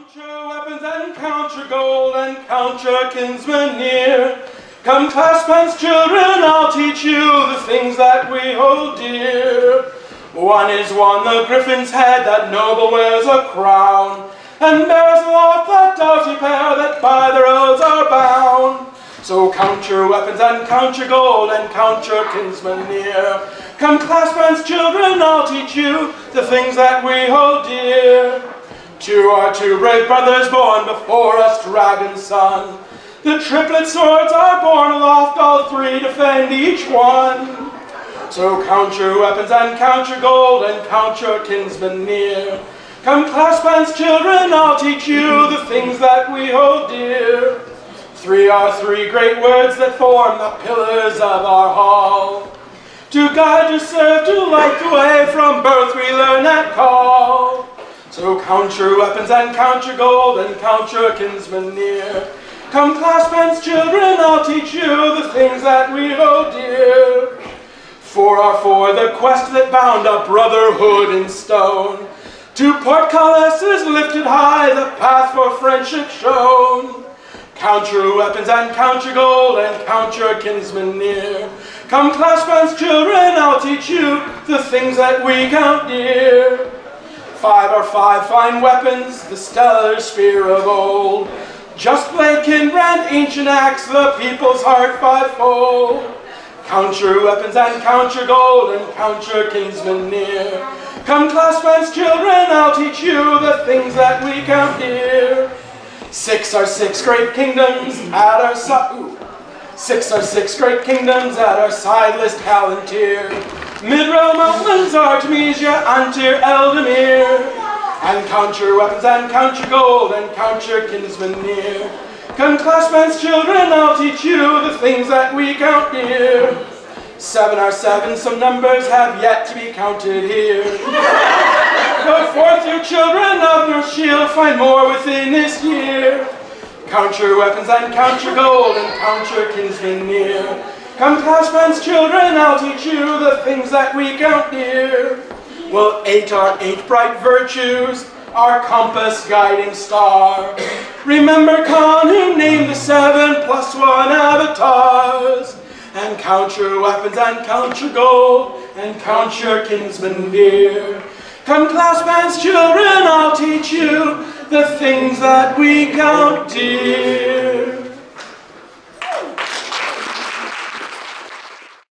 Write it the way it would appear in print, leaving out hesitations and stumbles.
Count your weapons and count your gold and count your kinsmen near. Come clasp hands, children, I'll teach you the things that we hold dear. One is one, the griffin's head, that noble wears a crown, and bears aloft that doughty pair that by their oaths are bound. So count your weapons and count your gold and count your kinsmen near. Come clasp hands, children, I'll teach you the things that we hold dear. Two are two brave brothers born before us, dragon's son. The triplet swords are borne aloft, all three defend each one. So count your weapons and count your gold and count your kinsmen near. Come clasp hands, children, I'll teach you the things that we hold dear. Three are three great words that form the pillars of our hall. To guide, to serve, to light the way, from birth we learn that call. So count your weapons and count your gold and count your kinsmen near. Come clasp hands, children, I'll teach you the things that we hold dear. Four are four, the quest that bound up brotherhood in stone. To portcullises lifted high, the path for friendship shown. Count your weapons and count your gold and count your kinsmen near. Come clasp hands, children, I'll teach you the things that we count dear. Five are five fine weapons, the stellar spear of old. Just blade, kinbrand, ancient axe, the people's heart fivefold. Count your weapons and count your gold and count your kinsmen near. Come clasp hands, children, I'll teach you the things that we count dear. Six are six great kingdoms at our side. Six are six great kingdoms at our side list Palantir. Mid-realm mountains, Artemisia, Antir, Eldamir. And count your weapons and count your gold and count your kinsmen near. Come clasp hands, children, I'll teach you the things that we count dear. Seven are seven, some numbers have yet to be counted here. Go forth, you children of Northshield, find more within this year. Count your weapons and count your gold and count your kinsmen near. Come clasp hands, children, I'll teach you the things that we count dear. Well, eight are eight bright virtues, our compass guiding star. Remember Khan, who named the 7 + 1 avatars. And count your weapons and count your gold and count your kinsmen dear. Come clasp hands, children, I'll teach you the things that we count dear.